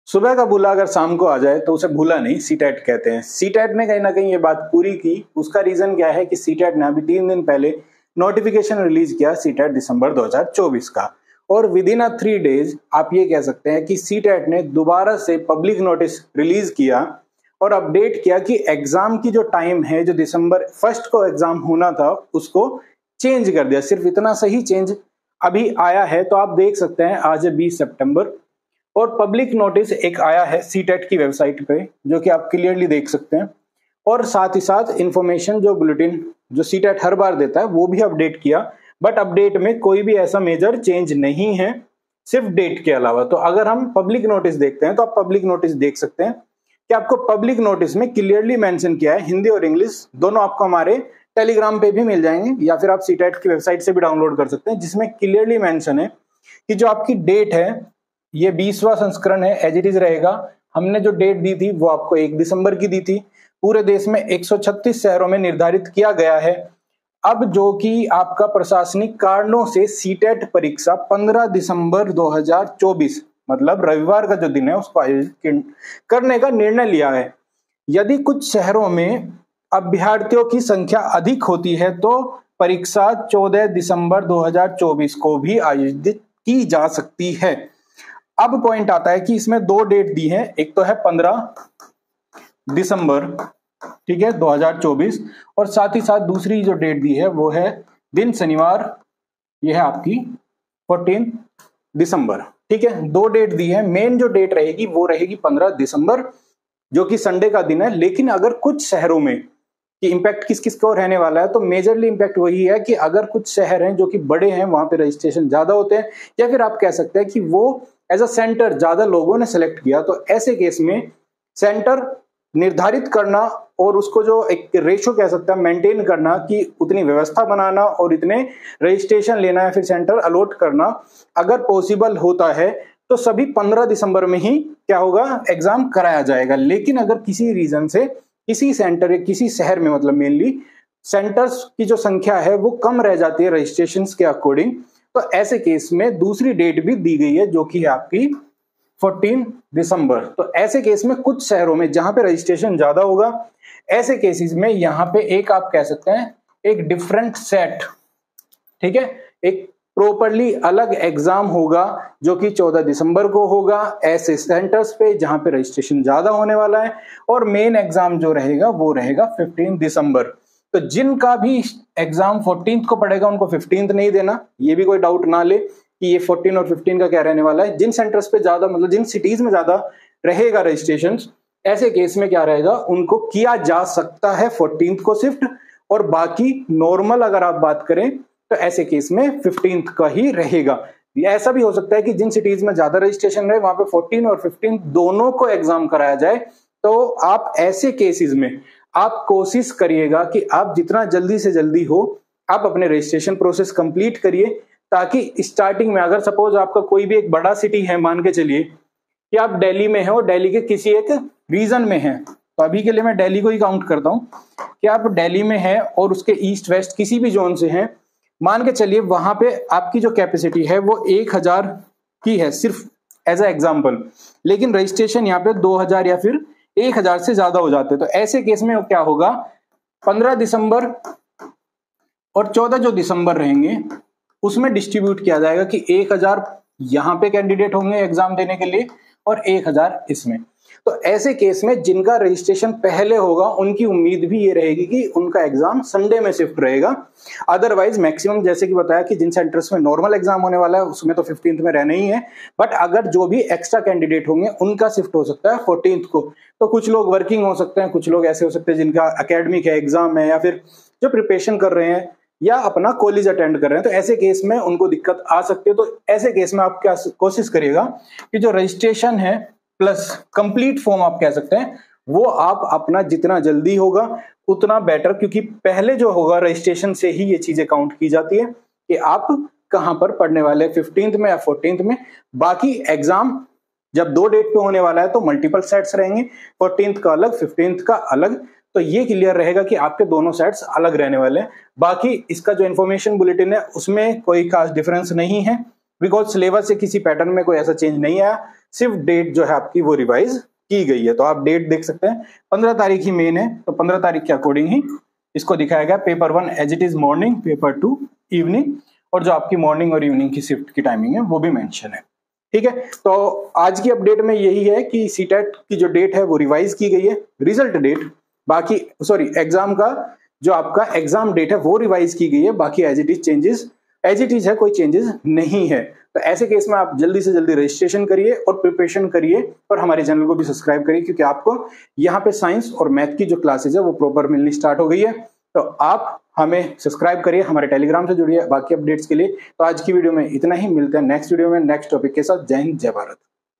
सुबह का भूला अगर शाम को आ जाए तो उसे भूला नहीं, सीटेट कहते हैं। सीटेट ने कहीं ना कहीं ये बात पूरी की। उसका रीजन क्या है कि सीटेट ने अभी 3 दिन पहले नोटिफिकेशन रिलीज किया सीटेट दिसंबर 2024 का, और विद इन 3 डेज आप ये कह सकते हैं कि सीटेट ने दोबारा से पब्लिक नोटिस रिलीज किया और अपडेट किया कि एग्जाम की जो टाइम है, जो दिसंबर 1 को एग्जाम होना था, उसको चेंज कर दिया। सिर्फ इतना सही चेंज अभी आया है। तो आप देख सकते हैं आज है 20 सितंबर और पब्लिक नोटिस एक आया है सीटेट की वेबसाइट पे, जो कि आप क्लियरली देख सकते हैं। और साथ ही साथ इंफॉर्मेशन जो बुलेटिन जो सीटेट हर बार देता है वो भी अपडेट किया, बट अपडेट में कोई भी ऐसा मेजर चेंज नहीं है, सिर्फ डेट के अलावा। तो अगर हम पब्लिक नोटिस देखते हैं तो आप पब्लिक नोटिस देख सकते हैं कि आपको पब्लिक नोटिस में क्लियरली मेंशन किया है, हिंदी और इंग्लिश दोनों आपको हमारे टेलीग्राम पे भी मिल जाएंगे या फिर आप सीटेट की वेबसाइट से भी डाउनलोड कर सकते हैं, जिसमें क्लियरली मेंशन है कि जो आपकी डेट है ये 20वां संस्करण है, एज इट इज रहेगा। हमने जो डेट दी थी वो आपको 1 दिसंबर की दी थी। पूरे देश में 136 शहरों में निर्धारित किया गया है। अब जो कि आपका प्रशासनिक कारणों से सीटेट परीक्षा 15 दिसंबर 2024 मतलब रविवार का जो दिन है उसको आयोजित करने का निर्णय लिया है। यदि कुछ शहरों में अभ्यर्थियों की संख्या अधिक होती है तो परीक्षा 14 दिसंबर 2024 को भी आयोजित की जा सकती है। अब पॉइंट आता है कि इसमें 2 डेट दी है, एक तो है 15 दिसंबर, ठीक है, 2024, और साथ ही साथ दूसरी जो डेट दी है वो है दिन शनिवार, ये है आपकी 14 दिसंबर, ठीक है। 2 डेट दी है। मेन जो डेट रहेगी वो रहेगी 15 दिसंबर जो कि संडे का दिन है। लेकिन अगर कुछ शहरों में कि इंपैक्ट किस किस को रहने वाला है, तो मेजरली इंपैक्ट वही है कि अगर कुछ शहर हैं जो कि बड़े हैं, वहां पे रजिस्ट्रेशन ज्यादा होते हैं, या फिर आप कह सकते हैं कि वो एज अ सेंटर ज्यादा लोगों ने सेलेक्ट किया, तो ऐसे केस में सेंटर निर्धारित करना और उसको जो एक रेशो कह सकते हैं मेंटेन करना कि उतनी व्यवस्था बनाना और इतने रजिस्ट्रेशन लेना है फिर सेंटर अलॉट करना, अगर पॉसिबल होता है तो सभी 15 दिसंबर में ही क्या होगा, एग्जाम कराया जाएगा। लेकिन अगर किसी रीजन से किसी सेंटर या किसी शहर में, मतलब मेनली सेंटर्स की जो संख्या है वो कम रह जाती है रजिस्ट्रेशन के अकॉर्डिंग, तो ऐसे केस में दूसरी डेट भी दी गई है जो कि है आपकी 14 दिसंबर। तो ऐसे केस में कुछ शहरों में जहां पे रजिस्ट्रेशन ज्यादा होगा, ऐसे केसेस में यहाँ पे एक आप कह सकते हैं एक डिफरेंट सेट, ठीक है, एक प्रॉपरली अलग एग्जाम होगा जो कि 14 दिसंबर को होगा ऐसे सेंटर्स पे जहां पे रजिस्ट्रेशन ज्यादा होने वाला है, और मेन एग्जाम जो रहेगा वो रहेगा 15 दिसंबर। तो जिनका भी एग्जाम 14 को पड़ेगा उनको 15 नहीं देना, ये भी कोई डाउट ना ले कि ये 14 और 15 का क्या रहने वाला है। जिन सेंटर्स पे ज्यादा, मतलब जिन सिटीज में ज्यादा रहेगा रजिस्ट्रेशन, ऐसे केस में क्या रहेगा, उनको किया जा सकता है 14 को शिफ्ट, और बाकी नॉर्मल अगर आप बात करें तो ऐसे केस में 15 का ही रहेगा। ऐसा भी हो सकता है कि जिन सिटीज में ज्यादा रजिस्ट्रेशन रहे वहां पे 14 और 15 दोनों को एग्जाम कराया जाए। तो आप ऐसे केसेस में आप कोशिश करिएगा कि आप जितना जल्दी से जल्दी हो आप अपने रजिस्ट्रेशन प्रोसेस कंप्लीट करिए, ताकि स्टार्टिंग में अगर सपोज आपका कोई भी एक बड़ा सिटी है, मान के चलिए कि आप दिल्ली में हैं और दिल्ली के किसी एक रीजन में हैं, तो अभी के लिए मैं दिल्ली को ही काउंट करता हूं कि आप दिल्ली में हैं और उसके ईस्ट वेस्ट किसी भी जोन से हैं, मान के चलिए वहां पे आपकी जो कैपेसिटी है वो 1000 की है सिर्फ एज अ एग्जाम्पल, लेकिन रजिस्ट्रेशन यहाँ पे 2000 या फिर 1000 से ज्यादा हो जाते हैं। तो ऐसे केस में क्या होगा, 15 दिसंबर और 14 जो दिसंबर रहेंगे उसमें डिस्ट्रीब्यूट किया जाएगा कि 1000 यहाँ पे कैंडिडेट होंगे एग्जाम देने के लिए और 1000 इसमें। तो ऐसे केस में जिनका रजिस्ट्रेशन पहले होगा उनकी उम्मीद भी ये रहेगी कि उनका एग्जाम संडे में शिफ्ट रहेगा। अदरवाइज मैक्सिमम जैसे कि बताया कि जिन सेंटर्स में नॉर्मल एग्जाम होने वाला है उसमें तो 15 में रहना ही है, बट अगर जो भी एक्स्ट्रा कैंडिडेट होंगे उनका शिफ्ट हो सकता है 14 को। तो कुछ लोग वर्किंग हो सकते हैं, कुछ लोग ऐसे हो सकते हैं जिनका एकेडमिक है, एग्जाम है, या फिर जो प्रिपरेशन कर रहे हैं या अपना कॉलेज अटेंड कर रहे हैं, तो ऐसे केस में उनको दिक्कत आ सकती है। तो ऐसे केस में आप क्या कोशिश करिएगा कि जो रजिस्ट्रेशन है प्लस कंप्लीट फॉर्म आप कह सकते हैं वो आप अपना जितना जल्दी होगा उतना बेटर, क्योंकि पहले जो होगा रजिस्ट्रेशन से ही ये चीजें काउंट की जाती है कि आप कहां पर पढ़ने वाले, 15 में या 14 में। बाकी एग्जाम जब 2 डेट पे होने वाला है तो मल्टीपल सेट्स रहेंगे, 14 का अलग 15 का अलग, तो ये क्लियर रहेगा कि आपके दोनों सेट्स अलग रहने वाले हैं। बाकी इसका जो इन्फॉर्मेशन बुलेटिन है उसमें कोई खास डिफरेंस नहीं है, बिकॉज सिलेबस से किसी पैटर्न में कोई ऐसा चेंज नहीं आया, सिर्फ डेट जो है आपकी वो रिवाइज की गई है। तो आप डेट देख सकते हैं 15 तारीख ही मेन है, तो 15 तारीख के अकॉर्डिंग ही इसको दिखाया गया। Paper 1 as it is morning, paper 2 evening, और जो आपकी मॉर्निंग और इवनिंग की शिफ्ट की टाइमिंग है वो भी मेंशन है। ठीक है, तो आज की अपडेट में यही है कि सीटेट की जो डेट है वो रिवाइज की गई है, रिजल्ट डेट बाकी एग्जाम का जो आपका एग्जाम डेट है वो रिवाइज की गई है, बाकी as it is changes as it is है, कोई चेंजेस नहीं है। तो ऐसे केस में आप जल्दी से जल्दी रजिस्ट्रेशन करिए और प्रिपरेशन करिए, और हमारे चैनल को भी सब्सक्राइब करिए, क्योंकि आपको यहाँ पे साइंस और मैथ की जो क्लासेज है वो प्रॉपर मिलनी स्टार्ट हो गई है। तो आप हमें सब्सक्राइब करिए, हमारे टेलीग्राम से जुड़िए बाकी अपडेट्स के लिए। तो आज की वीडियो में इतना ही, मिलते हैं नेक्स्ट वीडियो में नेक्स्ट टॉपिक के साथ। जय हिंद, जय भारत।